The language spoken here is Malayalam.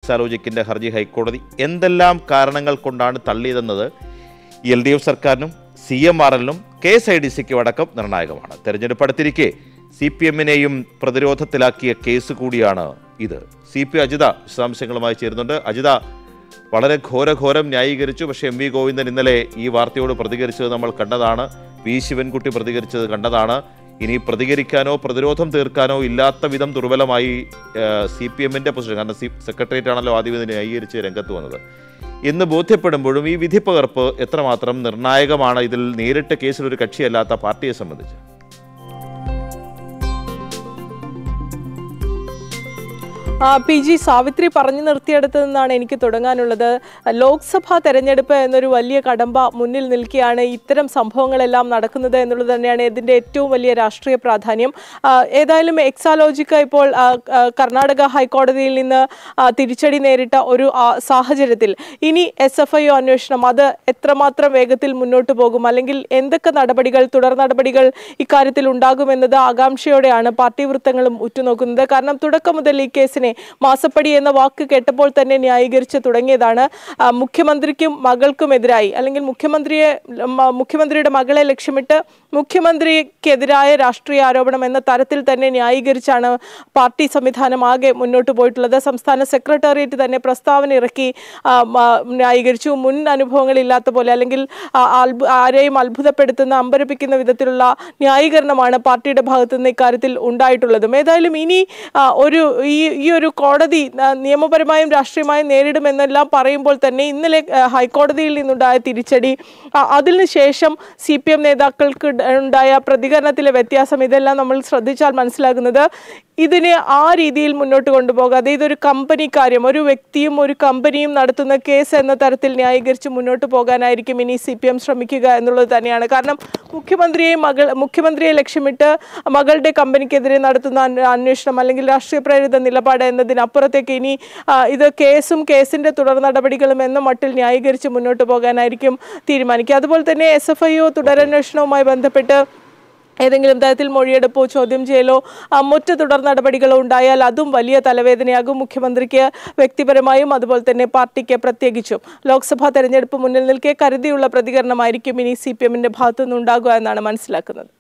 എക്സാലോജിക്കിൻ്റെ ഹർജി ഹൈക്കോടതി എന്തെല്ലാം കാരണങ്ങൾ കൊണ്ടാണ് തള്ളിയതെന്നത് LDF സർക്കാരിനും CMRL-നും KSIDC-ക്കും അടക്കം നിർണായകമാണ്. തെരഞ്ഞെടുപ്പ് അടുത്തിരിക്കെ CPM-നെയും പ്രതിരോധത്തിലാക്കിയ കേസ് കൂടിയാണ് ഇത്. CP അജിത വിശദാംശങ്ങളുമായി ചേരുന്നുണ്ട്. അജിത, വളരെ ഘോരം ന്യായീകരിച്ചു. പക്ഷേ MV ഗോവിന്ദൻ ഇന്നലെ ഈ വാർത്തയോട് പ്രതികരിച്ചത് നമ്മൾ കണ്ടതാണ്. V ശിവൻകുട്ടി പ്രതികരിച്ചത് കണ്ടതാണ്. ഇനി പ്രതികരിക്കാനോ പ്രതിരോധം തീർക്കാനോ ഇല്ലാത്ത വിധം ദുർബലമായി CPM-ന്റെ പൊസിഷൻ, കാരണം സെക്രട്ടേറിയറ്റ് ആണല്ലോ ആദ്യം ഇത് ന്യായീകരിച്ച് രംഗത്ത് വന്നത് എന്ന് ബോധ്യപ്പെടുമ്പോഴും ഈ വിധി പകർപ്പ് എത്രമാത്രം നിർണായകമാണ് ഇതിൽ നേരിട്ട് കേസിലൊരു കക്ഷിയല്ലാത്ത പാർട്ടിയെ സംബന്ധിച്ച്? PG സാവിത്രി പറഞ്ഞു നിർത്തിയെടുത്തു നിന്നാണ് എനിക്ക് തുടങ്ങാനുള്ളത്. ലോക്സഭാ തെരഞ്ഞെടുപ്പ് എന്നൊരു വലിയ കടമ്പ മുന്നിൽ നിൽക്കുകയാണ് ഇത്തരം സംഭവങ്ങളെല്ലാം നടക്കുന്നത് എന്നുള്ളത് തന്നെയാണ് ഇതിൻ്റെ ഏറ്റവും വലിയ രാഷ്ട്രീയ പ്രാധാന്യം. ഏതായാലും എക്സാലോജിക്ക ഇപ്പോൾ കർണാടക ഹൈക്കോടതിയിൽ നിന്ന് തിരിച്ചടി നേരിട്ട ഒരു സാഹചര്യത്തിൽ ഇനി SFIO അന്വേഷണം അത് എത്രമാത്രം വേഗത്തിൽ മുന്നോട്ട് പോകും, അല്ലെങ്കിൽ എന്തൊക്കെ നടപടികൾ, തുടർ നടപടികൾ ഇക്കാര്യത്തിൽ ഉണ്ടാകുമെന്നത് ആകാംക്ഷയോടെയാണ് പാർട്ടി വൃത്തങ്ങളും ഉറ്റുനോക്കുന്നത്. കാരണം തുടക്കം മുതൽ ഈ കേസിനെ മാസപ്പടി എന്ന വാക്ക് കേട്ടപ്പോൾ തന്നെ ന്യായീകരിച്ച് തുടങ്ങിയതാണ്. മുഖ്യമന്ത്രിക്കും മകൾക്കുമെതിരായി, അല്ലെങ്കിൽ മുഖ്യമന്ത്രിയുടെ മകളെ ലക്ഷ്യമിട്ട് മുഖ്യമന്ത്രിക്കെതിരായ രാഷ്ട്രീയ ആരോപണം എന്ന തരത്തിൽ തന്നെ ന്യായീകരിച്ചാണ് പാർട്ടി സംവിധാനം ആകെ മുന്നോട്ട് പോയിട്ടുള്ളത്. സംസ്ഥാന സെക്രട്ടേറിയറ്റ് തന്നെ പ്രസ്താവന ഇറക്കി ന്യായീകരിച്ചു. മുൻ അനുഭവങ്ങളില്ലാത്ത പോലെ, അല്ലെങ്കിൽ ആരെയും അത്ഭുതപ്പെടുത്തുന്ന, അമ്പരപ്പിക്കുന്ന വിധത്തിലുള്ള ന്യായീകരണമാണ് പാർട്ടിയുടെ ഭാഗത്തു നിന്ന് ഇക്കാര്യത്തിൽ ഉണ്ടായിട്ടുള്ളതും. ഏതായാലും ഇനി ഈ ഒരു കോടതി നിയമപരമായും രാഷ്ട്രീയമായും നേരിടുമെന്നെല്ലാം പറയുമ്പോൾ തന്നെ ഇന്നലെ ഹൈക്കോടതിയിൽ നിന്നുണ്ടായ തിരിച്ചടി, അതിനുശേഷം CPM നേതാക്കൾക്ക് ഉണ്ടായ പ്രതികരണത്തിലെ വ്യത്യാസം, ഇതെല്ലാം നമ്മൾ ശ്രദ്ധിച്ചാൽ മനസ്സിലാകുന്നത് ഇതിനെ ആ രീതിയിൽ മുന്നോട്ട് കൊണ്ടുപോകാതെ ഇതൊരു കമ്പനി കാര്യം, ഒരു വ്യക്തിയും ഒരു കമ്പനിയും നടത്തുന്ന കേസ് എന്ന തരത്തിൽ ന്യായീകരിച്ച് മുന്നോട്ട് പോകാനായിരിക്കും ഇനി CPM ശ്രമിക്കുക എന്നുള്ളത് തന്നെയാണ്. കാരണം മുഖ്യമന്ത്രിയെ ലക്ഷ്യമിട്ട് മകളുടെ കമ്പനിക്കെതിരെ നടത്തുന്ന അന്വേഷണം അല്ലെങ്കിൽ രാഷ്ട്രീയ പ്രേരിത നിലപാട് എന്നതിനപ്പുറത്തേക്ക് ഇനി ഇത് കേസിന്റെ തുടർ നടപടികളും എന്ന മട്ടിൽ ന്യായീകരിച്ച് മുന്നോട്ട് പോകാനായിരിക്കും തീരുമാനിക്കുക. അതുപോലെ തന്നെ SFIO തുടരന്വേഷണവുമായി ബന്ധപ്പെട്ട് ഏതെങ്കിലും തരത്തിൽ മൊഴിയെടുപ്പോ ചോദ്യം ചെയ്യലോ മറ്റ് തുടർ നടപടികളോ ഉണ്ടായാൽ അതും വലിയ തലവേദനയാകും മുഖ്യമന്ത്രിക്ക് വ്യക്തിപരമായും അതുപോലെ തന്നെ പാർട്ടിക്ക് പ്രത്യേകിച്ചും. ലോക്സഭാ തെരഞ്ഞെടുപ്പ് മുന്നിൽ നിൽക്കെ കരുതിയുള്ള പ്രതികരണമായിരിക്കും ഇനി CPM-ന്റെ ഭാഗത്തുനിന്നുണ്ടാകുക എന്നാണ് മനസ്സിലാക്കുന്നത്.